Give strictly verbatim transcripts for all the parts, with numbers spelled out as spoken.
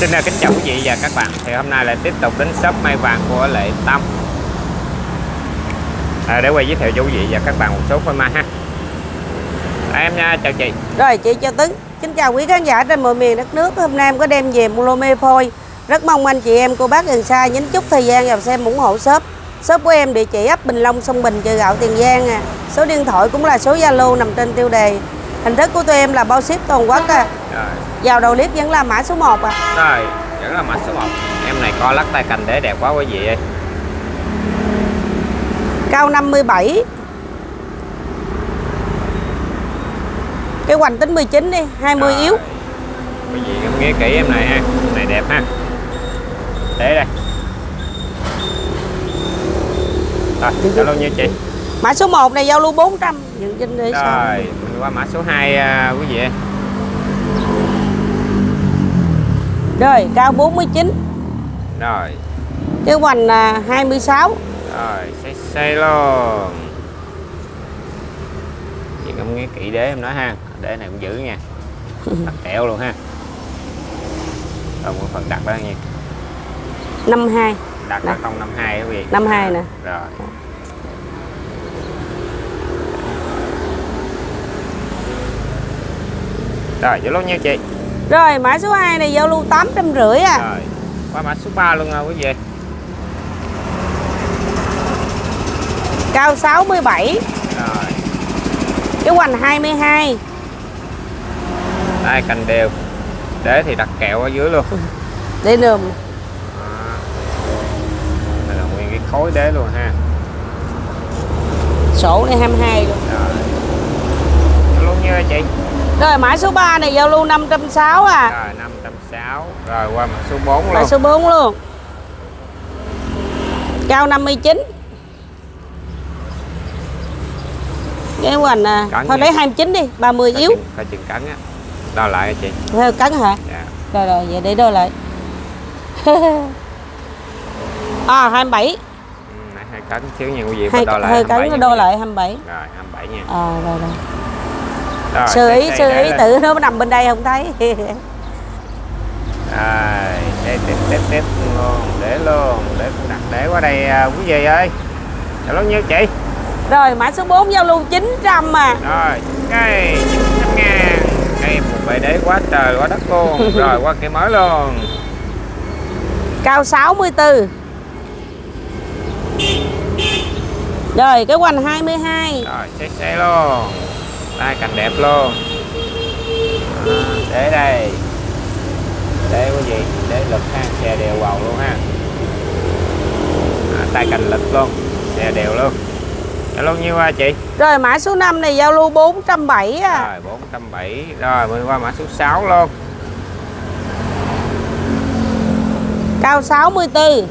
Xin kính chào quý vị và các bạn. Thì hôm nay lại tiếp tục đến shop may vàng của Lệ Tâm à, để quay giới thiệu cho quý vị và các bạn một số phôi mai ha. À, em nha, chào chị. Rồi chị chào Tấn. Kính chào quý khán giả trên mọi miền đất nước. Hôm nay em có đem về một lô mê phôi. Rất mong anh chị em cô bác gần xa nhấn chút thời gian vào xem ủng hộ shop. Shop của em địa chỉ ấp Bình Long, Sông Bình, chợ Gạo, Tiền Giang à. Số điện thoại cũng là số Zalo nằm trên tiêu đề. Hình thức của tụi em là bao ship toàn quốc à. Rồi. Vào đầu clip vẫn là mã số một à. Rồi, vẫn là mã số một. Em này co lắc tay cành để đẹp quá quý vị ơi. Cao năm mươi bảy. Cái hoành tính mười chín đi, hai mươi Rồi. yếu. Quý vị em nghe kỹ em này ha. Em này đẹp ha. Để đây. Rồi, cho luôn nha chị. Mã số một này giao lưu bốn trăm. Dựng trên để Rồi, sao? mình qua mã số hai uh, quý vị ơi. Rồi, cao bốn mươi chín. Rồi. Cái hoành là hai mươi sáu. Rồi, xây xây luôn. Chị không nghe kỹ đế em nói ha. Đế này cũng giữ nha. Đặt kẹo luôn ha. Rồi một phần đặt đó nha. năm hai. Đặt là không năm hai quý vị. năm hai nè. Rồi. Rồi, giữ luôn nha chị. Rồi, mã số hai này giao lưu tám trăm rưỡi à. Rồi, qua mã số ba luôn nha quý vị. Cao sáu mươi bảy. Rồi. Cái hoành hai mươi hai. Đây, cành đều. Đế thì đặt kẹo ở dưới luôn. Để nườm. Đây là nguyên cái khối đế luôn ha. Sổ này hai mươi hai luôn. Rồi. Giữ luôn nha chị. Rồi, mã số ba này giao lưu năm trăm sáu mươi à. Rồi, năm trăm sáu mươi. Rồi qua mã số bốn luôn. Mã số bốn luôn. Cao năm mươi chín. Cái hoành à, Cắn thôi nha. lấy hai mươi chín đi, ba mươi yếu. Phải chừng cắn á. Đo lại chị. Theo cắn hả? Dạ. Rồi rồi, vậy để đo lại. À, hai mươi bảy. Ừ, nãy hai cắn xíu nha quý vị. Hai, Đo lại hơi cắn nó đo lại hai mươi bảy. Rồi, hai mươi bảy nha. À, rồi rồi. Rồi, Sư ý, đây, sư đây, ý đây. tự nó nằm bên đây không thấy. Rồi, đây tiếp tiếp tiếp luôn, để luôn, để cũng đặt để qua đây à, quý vị ơi. Chào lâu nhiêu chị? Rồi, mã số bốn giao lưu chín trăm à. Rồi, cây chín trăm ngàn. Cây một bệ đế quá trời quá đất luôn. Rồi qua cây mới luôn. Cao sáu mươi tư. Rồi, cái hoành hai mươi hai. Rồi, xe xe luôn. Đây cành đẹp luôn. À, để đây. Để quý vị, để lực ha, xe đều bầu luôn ha. À, tay cành lực luôn, xe đều luôn. Chào luôn nhiêu à chị? Rồi, mã số năm này giao lưu bốn trăm bảy mươi à. Rồi bốn trăm bảy mươi. Rồi mình qua mã số sáu luôn. Cao sáu mươi tư.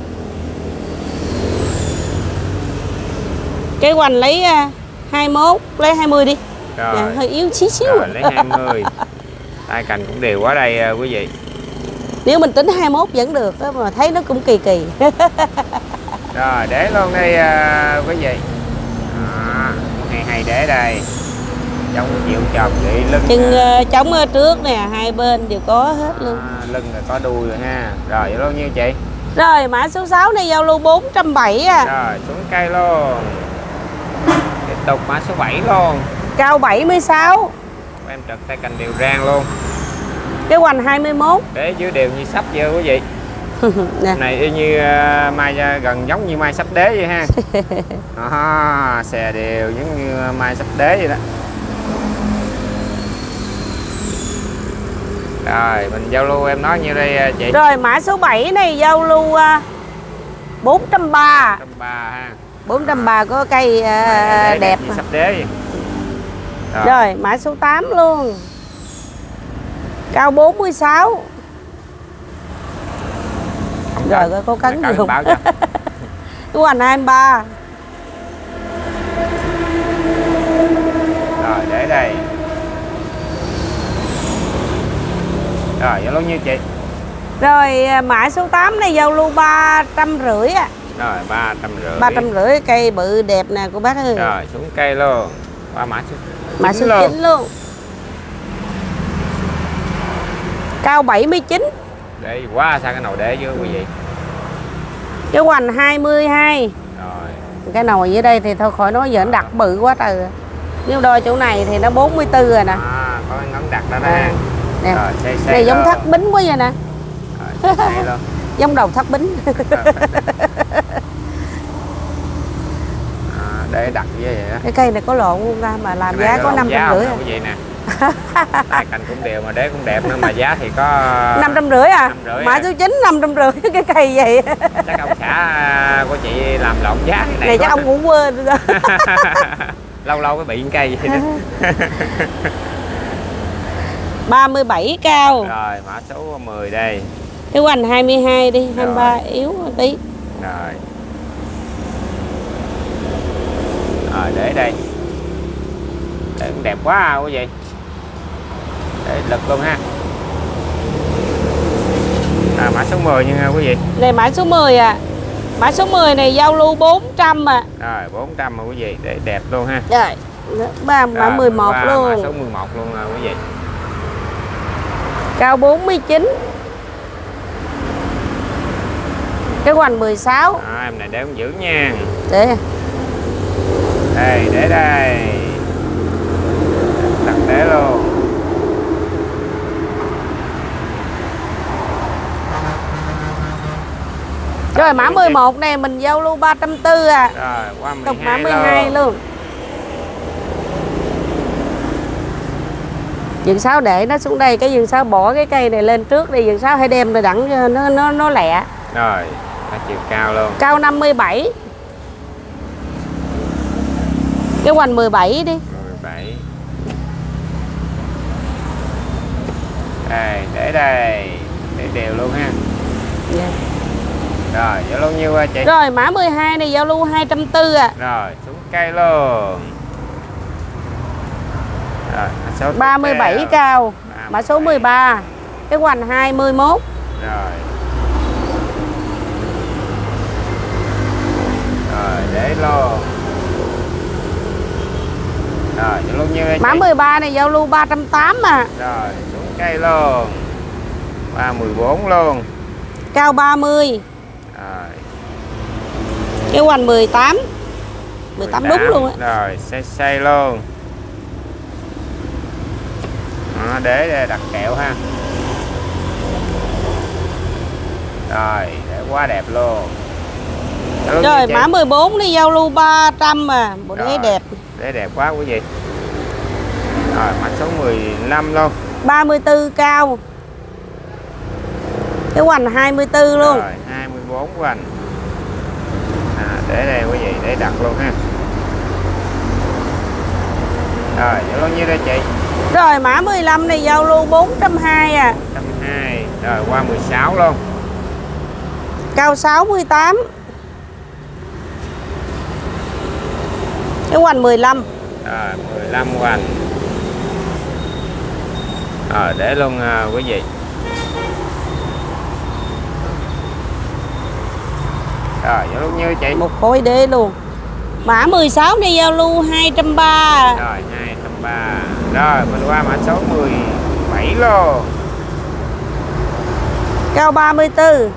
Cái hoành lấy uh, hai mươi mốt, lấy hai mươi đi. Rồi. Dạ, hơi yếu xíu xíu. Rồi lấy hai mươi. Tay cành cũng đều quá đây à, quý vị. Nếu mình tính hai mươi mốt vẫn được đó, mà thấy nó cũng kỳ kỳ. Rồi để luôn đây à, quý vị. À, hay hay để đây. Trong chịu chồng vậy lưng. Chân uh, trống ở trước nè, hai bên đều có hết luôn. À, lưng là có đuôi rồi ha. Rồi vậy luôn nhiêu chị? Rồi, mã số sáu này giao lưu bốn trăm bảy mươi à. Rồi xuống cây luôn. Tiếp tục mã số bảy luôn. Cao bảy mươi sáu. Em trật tay cành đều rang luôn. Cái hoành hai mươi mốt. Để dưới đều như sắp chưa quý vị. Nè. Này y như uh, mai uh, gần giống như mai sắp đế vậy ha. À, xè đều giống như mai sắp đế vậy đó. Rồi mình giao lưu em nói như đây uh, chị. Rồi, mã số bảy này giao lưu uh, bốn trăm ba mươi. bốn trăm ba mươi ha. bốn trăm ba mươi có cây uh, Đế đẹp như mà. sắp đế vậy. Rồi. Rồi, mã số tám luôn. Cao bốn mươi sáu. Không Rồi cần. coi có cắn Cắn gì không. báo cho. Cái hoành hai mươi ba. Rồi để đây. Rồi giao lưu nhiêu chị? Rồi, mã số tám này giao lưu ba trăm rưỡi à. Rồi ba trăm rưỡi. ba trăm rưỡi cây bự đẹp nè cô bác ơi. Rồi xuống cây luôn. Qua mã số Mã số chín luôn. Cao bảy mươi chín. Để quá xa cái nồi để chứ quý vị. Cái hoành hai mươi hai. Rồi. Cái nồi dưới đây thì thôi khỏi nói, giờ nó đặt bự quá trời. Nếu đôi chỗ này thì nó bốn mươi tư rồi nè. À, có cái ngấn đặt đó nè. À, nè. Rồi, xây xây này giống luôn. thắt bính quá vậy nè. Rồi, xây xây luôn. Giống đầu thắt bính. À, để đặt như vậy đó. Cái cây này có lộn không ra mà làm Cái này giá có năm trăm rưỡi à. Quý vị nè. Tay cành cũng đều mà đế cũng đẹp nữa, mà giá thì có năm trăm rưỡi à? Mã à. số chín năm trăm rưỡi cái cây vậy. Chắc ông xã của chị làm lộn giá cái này. Này chắc ông cũng quên rồi. Lâu lâu cái bị cây vậy đó. ba mươi bảy cao. Rồi mã số mười đây. Cái hoành hai mươi hai đi, hai mươi ba Rồi. yếu một tí. Rồi. Rồi để đây. Để cũng đẹp quá à, quý vị. Để lực luôn ha. À, mã số mười nha quý vị. Này mã số mười à. Mã số mười này giao lưu bốn trăm à. Rồi bốn trăm mà quý vị, để đẹp luôn ha. Rồi. Ba mã Rồi, mười một qua luôn. Mã số mười một luôn à, quý vị. Cao bốn mươi chín. Cái hoành mười sáu. À, em này để cũng giữ nha. Để. Đây, để đây. Đặt để luôn. Rồi mã mười một này mình giao lưu ba trăm tư à. Rồi qua Tục mười mã hai mười hai luôn. luôn. Dừng sáu để nó xuống đây, cái dừng sáu bỏ cái cây này lên trước đi, dừng sáu hãy đem rồi đẳng cho nó nó nó lẹ. Rồi, là chiều cao luôn. Cao năm mươi bảy. Cái hoành mười bảy đi. mười bảy. Đây, để đây. Để đều luôn ha. Yeah. Rồi, giao lưu nhiêu chị? Rồi mã mười hai này giao lưu hai trăm tư à. Rồi, xuống cây luôn. Rồi, mã số ba mươi bảy tiếp theo. cao. Mã ba mươi số bảy. mười ba. Cái hoành hai mươi mốt. Rồi. Rồi, để luôn. Rồi, giao lưu nhiêu đây Mã chị? mười ba này giao lưu ba trăm tám à. Rồi, xuống cây luôn. ba mươi bốn luôn. Cao ba mươi. Rồi. Cái hoành mười tám. mười tám đúng luôn á. Rồi, xây xây luôn. Đó, để đặt kẹo ha. Rồi, để quá đẹp luôn. Hello, Rồi chị. mã mười bốn đi giao lưu ba trăm à. Bộ đế đẹp. Để đẹp quá quý vị. Rồi, mã số mười lăm luôn. ba mươi tư cao. Cái hoành hai mươi tư luôn. Rồi, hai mươi bốn hoành. À, để đây quý vị, để đặt luôn ha. Rồi, giao lưu nhiêu đây chị? Rồi mã mười lăm này giao lưu bốn trăm hai à. một trăm hai. Rồi, qua mười sáu luôn. Cao sáu mươi tám. Cái hoành mười lăm. Rồi, mười lăm hoành. Rồi, để luôn à, quý vị. Rồi, giao lưu nhiêu chị? Một khối đế luôn. Mã mười sáu này giao lưu hai trăm ba. Rồi, hai trăm ba. Rồi, mình qua mã số mười bảy luôn. Cao ba mươi tư.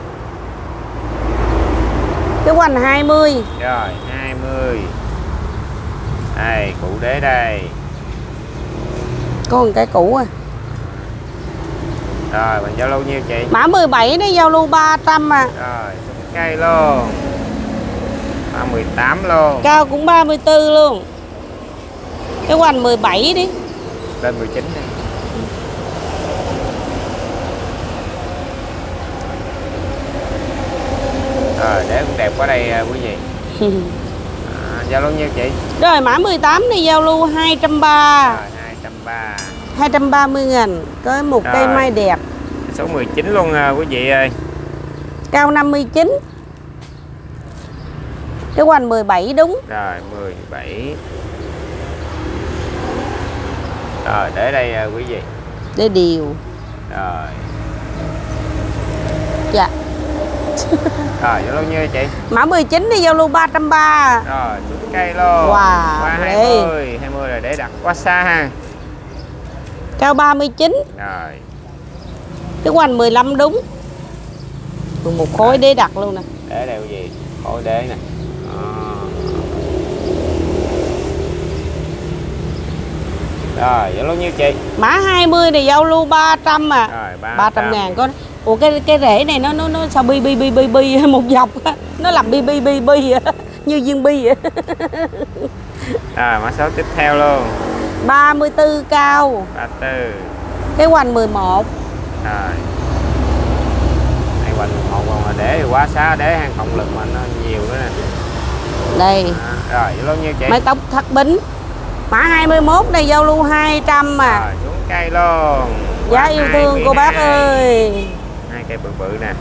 Cái hoành hai mươi. Rồi, hai mươi. Đây, cụ đế đây. Có một cái cũ à. Rồi, mình giao lưu nhiêu chị? Mã mười bảy này giao lưu ba trăm à. Rồi, xuống cây luôn. ba mươi tám luôn. Cao cũng ba mươi tư luôn. Cái hoành mười bảy đi. Lên mười chín đi. Rồi, để cũng đẹp quá đây à, quý vị. À, giao lưu nhiêu chị? Rồi mã mười tám này giao lưu hai trăm ba. Rồi, hai trăm ba. hai trăm ba mươi nghìn. Có một Rồi. cây mai đẹp. Số mười chín luôn à, quý vị ơi. Cao năm mươi chín. Cái hoành mười bảy đúng. Rồi, mười bảy. Rồi, để đây à, quý vị. Để điều. Rồi. Dạ. Rồi, giao lưu nhiêu chị? Mã mười chín đi giao lưu ba trăm ba. Rồi, xuống cây luôn. Wow, Qua đây. hai mươi. hai mươi là để đặt quá xa ha. Cao ba mươi chín. Rồi. Cái hoành mười lăm đúng. Một khối đế đặt luôn nè. Đế đây quý vị, khối đế nè. Rồi, giao lưu nhiêu chị? Mã hai mươi này giao lưu ba trăm à. Rồi, ba trăm ngàn con. Ủa cái cái rễ này nó nó nó sao bi bi bi bi bi một dọc á. Nó làm bi bi bi bi như viên bi vậy. Rồi, mã số tiếp theo luôn. ba mươi tư cao. ba mươi tư. Cái hoành mười một. Rồi. Đây hoành mười một còn là để quá xá, để hàng cộng lực mà nó nhiều nữa nè. Đây. À, rồi, giao lưu nhiêu chị? Mái tóc thắt bính. Mã hai mươi mốt này giao lưu hai trăm à. Rồi, xuống cây luôn. Giá yêu thương cô bác ơi. Hai cây bự bự nè.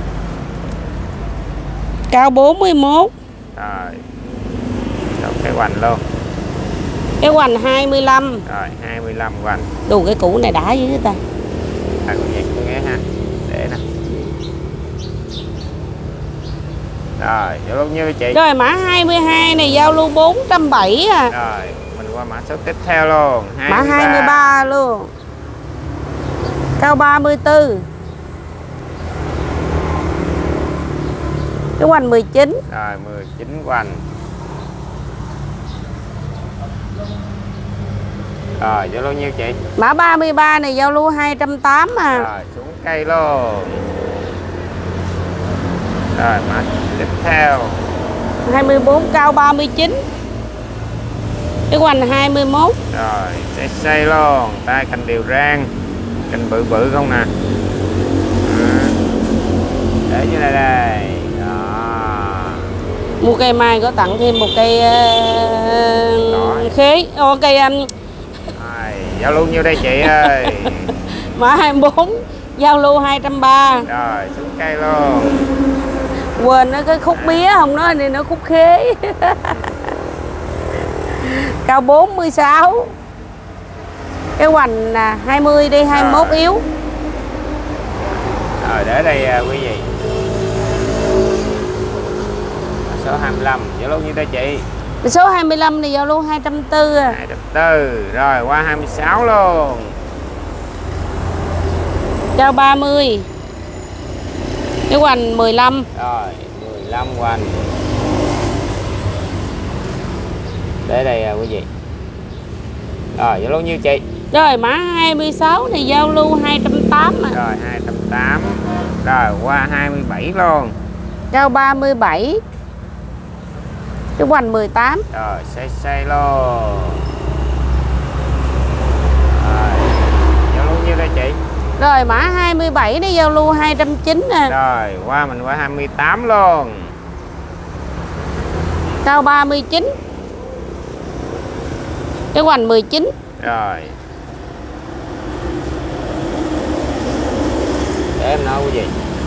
Cao bốn mươi mốt. Rồi. Xong cái hoành luôn. Cái hoành hai mươi lăm. Rồi, hai mươi lăm hoành. Đủ cái cũ này đã dữ ta. À, con vậy con nghe ha. Để nè. Rồi, giao lưu nhiêu chị? Rồi mã hai mươi hai này giao lưu bốn trăm bảy mươi à. Rồi, mình qua mã số tiếp theo luôn. Mã hai mươi ba luôn. Cao ba mươi tư. Cái hoành mười chín. Rồi, mười chín hoành. Rồi, giao lưu nhiêu chị? Mã ba mươi ba này giao lưu hai trăm tám mươi à. Rồi, xuống cây luôn. Rồi, mã tiếp theo. hai mươi bốn cao ba mươi chín. Cái hoành hai mươi mốt. Rồi, xây xây luôn. Tay cành đều rang. Cành bự bự không nè. À. Để như này đây. Đó. Mua cây mai có tặng thêm một cây uh, khế. Ô, cây um... Rồi, giao lưu nhiêu đây chị ơi? Mã hai mươi bốn giao lưu hai trăm ba mươi. Rồi, xuống cây luôn. Quên nó cái khúc mía không nói nên nó khúc khế. Cao bốn mươi sáu. Cái hoành là hai mươi đi, hai mươi mốt rồi. Yếu. Rồi để đây à, quý vị. Số hai mươi lăm giao lưu như đây chị? Số hai mươi lăm này giao lưu hai trăm bốn mươi. hai trăm bốn mươi. Rồi qua hai mươi sáu luôn. Cao ba mươi. Cái hoành mười lăm. Rồi mười lăm hoành. Để đây à, quý vị. Rồi giao lưu nhiêu chị? Rồi mã hai mươi sáu này giao lưu hai trăm tám mươi. Rồi hai trăm tám mươi. Rồi qua hai mươi bảy luôn. Cao ba mươi bảy. Cái hoành mười tám. Rồi xây xây luôn. Rồi giao lưu nhiêu đây chị? Rồi mã hai mươi bảy này giao lưu hai trăm chín mươi nè. Rồi qua mình qua hai mươi tám luôn. Cao ba mươi chín. Cái hoành mười chín. Rồi. Để em nói cái gì?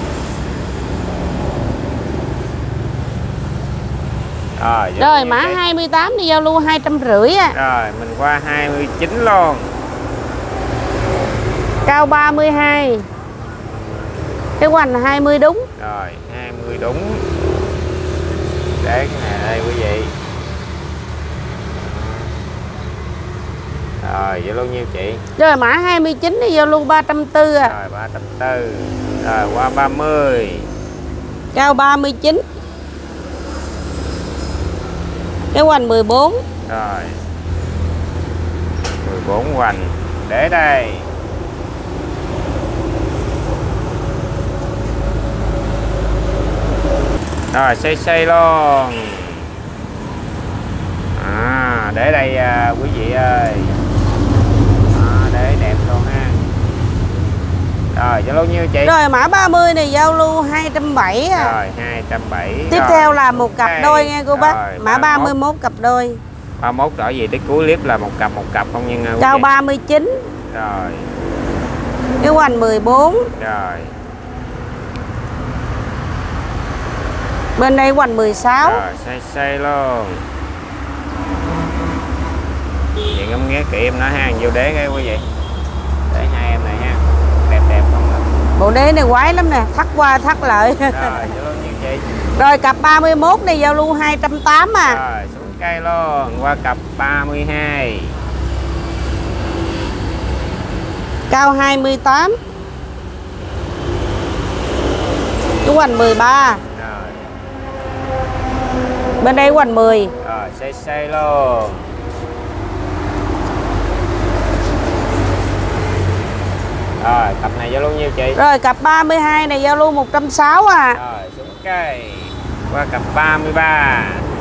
Rồi, rồi mã hai mươi tám đi giao lưu hai trăm rưỡi á. Rồi mình qua hai mươi chín luôn. Cao ba mươi hai. Cái hoành hai mươi đúng. Rồi hai mươi đúng. Để cái này đây quý vị. Rồi giao lưu nhiêu chị? Rồi mã hai mươi chín đi giao lưu ba trăm tư mươi à. Rồi ba trăm tư mươi. Rồi qua ba mươi. Cao ba mươi chín. Cái hoành mười bốn. Rồi mười bốn hoành. Để đây. Rồi xây xây luôn. À, để đây à, quý vị ơi. À, để đẹp luôn ha. Rồi giao lưu nhiêu chị? Rồi mã ba mươi này giao lưu hai trăm bảy mươi à. Rồi hai trăm bảy mươi. Tiếp rồi, theo là một cặp okay. đôi nghe cô bác. Rồi, Mã ba mươi mốt cặp đôi. ba mươi mốt rõ gì tới cuối clip là một cặp một cặp không nhưng cao ba mươi chín. Rồi. Cái hoành mười bốn. Rồi. Bên đây hoành mười sáu. Rồi xây xây luôn. Vậy ngắm nghé kỹ em nói ha, vô đế cái quý vị. Để hai em này ha. Đẹp đẹp không được. Bộ đế này quái lắm nè, thắt qua thắt lại. Rồi vô luôn nhiều chị. Rồi cặp ba mươi mốt này giao lưu hai trăm tám mươi à. Rồi xuống cây luôn, qua cặp ba mươi hai. Cao hai mươi tám. Cái hoành mười ba. Rồi. Bên đây hoành mười. Rồi xây xây luôn. Rồi cặp này giao lưu nhiêu chị? Rồi cặp ba mươi hai này giao lưu một trăm sáu mươi à. Rồi xuống cây. Qua cặp ba mươi ba.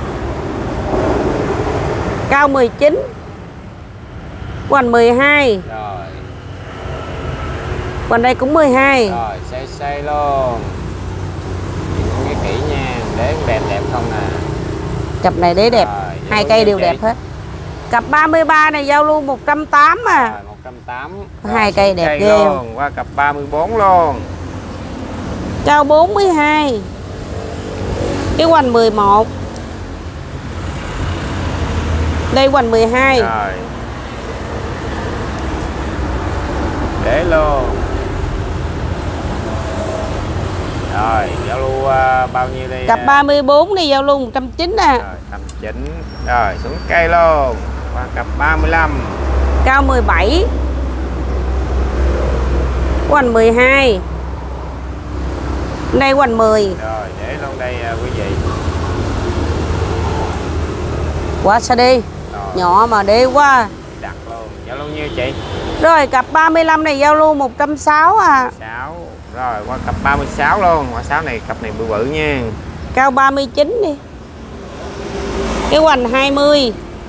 Cao mười chín. Hoành mười hai. Rồi. Hoành đây cũng mười hai. Rồi xây xây luôn. Nghe kỹ nha, để đẹp đẹp không nè. Cặp này đế đẹp. Rồi, Hai cây đều chị. đẹp hết. Cặp ba mươi ba này giao lưu một trăm tám mươi à. Rồi một trăm tám mươi. Hai cây đẹp ghê luôn. không? Qua cặp ba mươi bốn luôn. Cao bốn mươi hai. Cái hoành mười một. Đây hoành mười hai. Rồi. Để luôn. Rồi giao lưu uh, bao nhiêu đây? Cặp ba mươi bốn này giao lưu một trăm chín mươi à. Rồi tầm chín. Rồi xuống cây luôn. Qua cặp ba mươi lăm. Cao mười bảy. Hoành mười hai. Đây hoành mười. Rồi để luôn đây uh, quý vị. Quá sao đi. Rồi. Nhỏ mà đế quá. Đặt luôn. Giao lưu nhiêu chị? Rồi cặp ba mươi lăm này giao lưu một trăm sáu mươi à. sáu. Rồi qua cặp ba mươi sáu luôn. Qua sáu này cặp này bự bự nha. Cao ba mươi chín đi. Cái hoành hai mươi.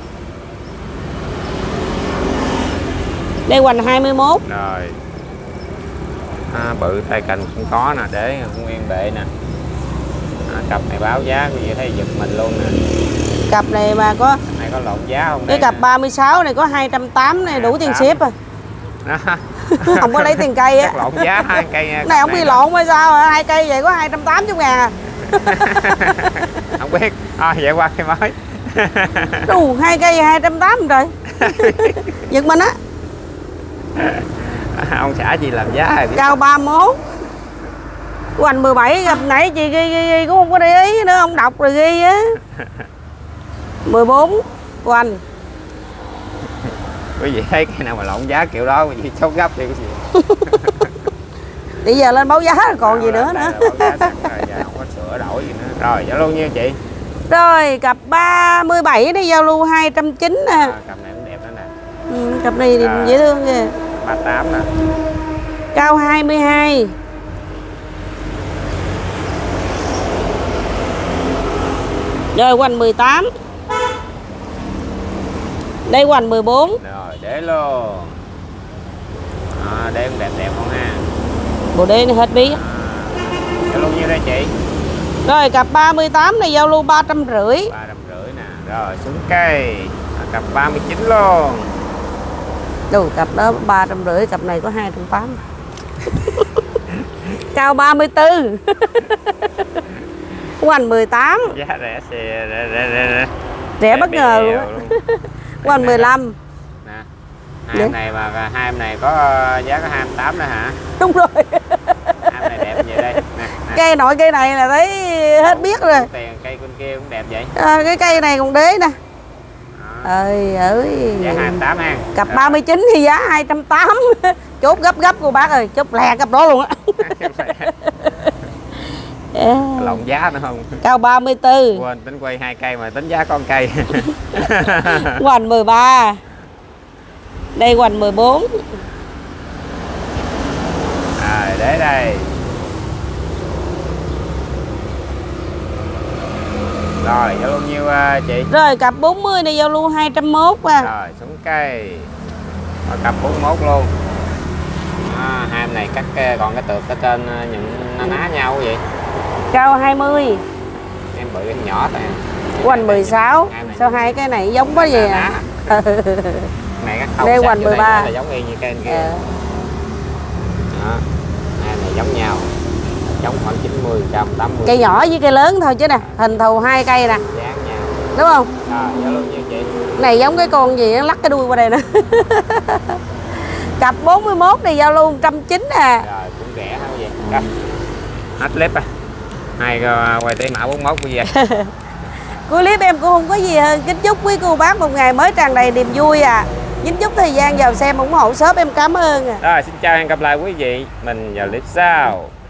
Đây hoành hai mươi mốt. Rồi. À, bự tay cành cũng có nè, để nguyên bệ nè. À, cặp này báo giá quý vị thấy giật mình luôn nè. Cặp này mà có Cặp này có lộn giá không? cái cặp ba mươi sáu này có hai trăm tám mươi này đủ tiền ship à. Đó. Không có lấy tiền cây á. Chắc lộn giá hai cây nha. Này không bị lộn hay sao à? Hai cây vậy có hai trăm tám mươi ngàn à. Không biết. À, vậy qua cây mới. Đủ hai cây hai trăm tám mươi rồi. Giật mình á. Ông xã chị làm giá rồi. Cao ba mươi mốt. Hoành mười bảy gặp nãy chị ghi, ghi, ghi cũng không có để ý nữa, không đọc rồi ghi á. mười bốn hoành. Quý vị thấy cái nào mà lộn giá kiểu đó quý vị chốt gấp đi quý vị. Bây giờ lên báo giá rồi còn gì nữa nữa. Báo giá sẵn rồi, giờ không có sửa đổi gì nữa. Rồi giao lưu nhiêu chị? Rồi cặp ba mươi bảy đi giao lưu hai trăm chín mươi nè. À, cặp này cũng đẹp đó nè. Ừ, cặp này thì À. dễ thương kìa. ba mươi tám nè. Cao hai mươi hai. Rồi hoành mười tám. Đây hoành mười bốn. Rồi để luôn. À, để cũng đẹp đẹp không ha. Bộ đế này hết bí. À, giao lưu nhiêu đây chị? Rồi cặp ba mươi tám này giao lưu ba trăm rưỡi. ba trăm rưỡi nè. Rồi xuống cây. À, cặp ba mươi chín luôn. Đủ cặp đó ba trăm rưỡi, cặp này có hai trăm tám mươi. Cao ba mươi tư. Hoành mười tám. Giá rẻ xe rẻ rẻ rẻ rẻ. Rẻ bất ngờ luôn á. Hoành mười lăm. Nè. Hai em này mà hai em này có uh, giá có hai mươi tám nữa hả? Đúng rồi. Hai em này đẹp vậy đây. Nè, nè. Cây nội cây này là thấy hết biết rồi. Tiền cây con kia cũng đẹp vậy. À, cái cây này còn đế nè. Đó. Ơi ơi. Giá hai mươi tám ha. Cặp ba mươi chín thì giá hai trăm tám mươi. Chốt gấp gấp cô bác ơi, chốt lẹ cặp đó luôn á. Lộn giá nữa không? Cao ba mươi tư. Quên tính quay hai cây mà tính giá con cây. Hoành mười ba. Đây hoành mười bốn. À, để đây. Rồi giao lưu nhiêu uh, chị? Rồi cặp bốn mươi này giao lưu hai trăm mốt à. Rồi xuống cây. Rồi, cặp bốn mươi mốt luôn. À, hai em này cắt còn cái tược ở trên những nó ná nhau vậy. Cao hai mươi. Em bự em nhỏ tại. Hoành mười sáu. Sao hai cái này giống quá gì à? Này cắt không. Đây hoành mười ba. Là giống y như cây kia. À. Đó. Hai này giống nhau. Giống khoảng chín mươi, một trăm tám mươi. Cây nhỏ với cây lớn thôi chứ nè, hình thù hai cây nè. Dáng nhau. Đúng không? Rồi, giao lưu nhiêu chị? Này giống cái con gì nó lắc cái đuôi qua đây nè. Cặp bốn mươi mốt này giao lưu một trăm chín mươi à. Rồi cũng rẻ hả vậy? Rồi. Hết clip à. Hai quay tới mã bốn mươi mốt của gì vậy? Cuối clip em cũng không có gì hơn. Kính chúc quý cô bác một ngày mới tràn đầy niềm vui à. Dính chút thời gian vào xem ủng hộ shop em cảm ơn à. Rồi xin chào, hẹn gặp lại quý vị mình vào clip sau.